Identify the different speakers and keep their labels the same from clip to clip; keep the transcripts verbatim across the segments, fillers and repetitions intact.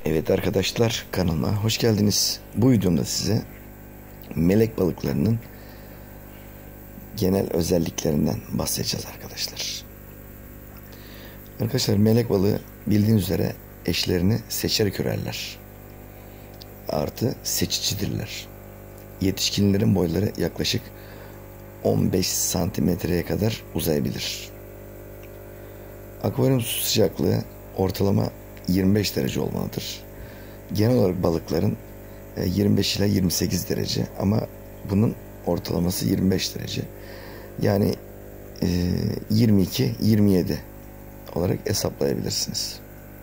Speaker 1: Evet arkadaşlar, kanalıma hoş geldiniz. Bu videomda size melek balıklarının genel özelliklerinden bahsedeceğiz arkadaşlar. Arkadaşlar melek balığı bildiğiniz üzere eşlerini seçerek ürerler. Artı seçicidirler. Yetişkinlerin boyları yaklaşık on beş santimetreye kadar uzayabilir. Akvaryum su sıcaklığı ortalama yirmi beş derece olmalıdır. Genel olarak balıkların yirmi beş ila yirmi sekiz derece ama bunun ortalaması yirmi beş derece. Yani yirmi iki yirmi yedi olarak hesaplayabilirsiniz.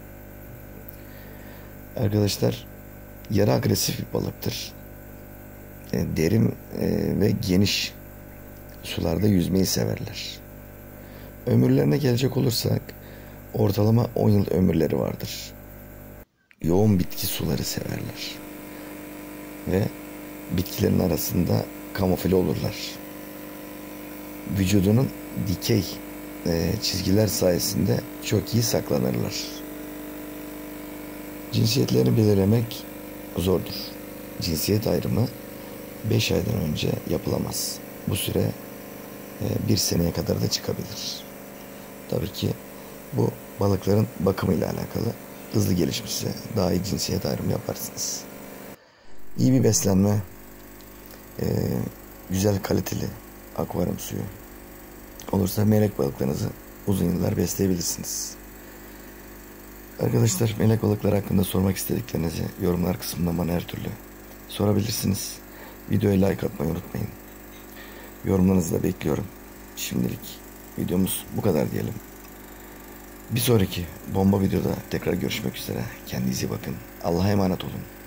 Speaker 1: Arkadaşlar yarı agresif bir balıktır. Derin ve geniş sularda yüzmeyi severler. Ömürlerine gelecek olursak ortalama on yıl ömürleri vardır. Yoğun bitki suları severler. Ve bitkilerin arasında kamufle olurlar. Vücudunun dikey e, çizgiler sayesinde çok iyi saklanırlar. Cinsiyetlerini belirlemek zordur. Cinsiyet ayrımı beş aydan önce yapılamaz. Bu süre e, bir seneye kadar da çıkabilir. Tabii ki bu balıkların bakımıyla alakalı. Hızlı gelişmişse daha iyi cinsiyet ayrımı yaparsınız. İyi bir beslenme, e, güzel kaliteli akvaryum suyu olursa melek balıklarınızı uzun yıllar besleyebilirsiniz. Arkadaşlar melek balıkları hakkında sormak istediklerinizi yorumlar kısmında bana her türlü sorabilirsiniz. Videoya like atmayı unutmayın. Yorumlarınızı da bekliyorum. Şimdilik videomuz bu kadar diyelim. Bir sonraki bomba videoda tekrar görüşmek üzere. Kendinize iyi bakın. Allah'a emanet olun.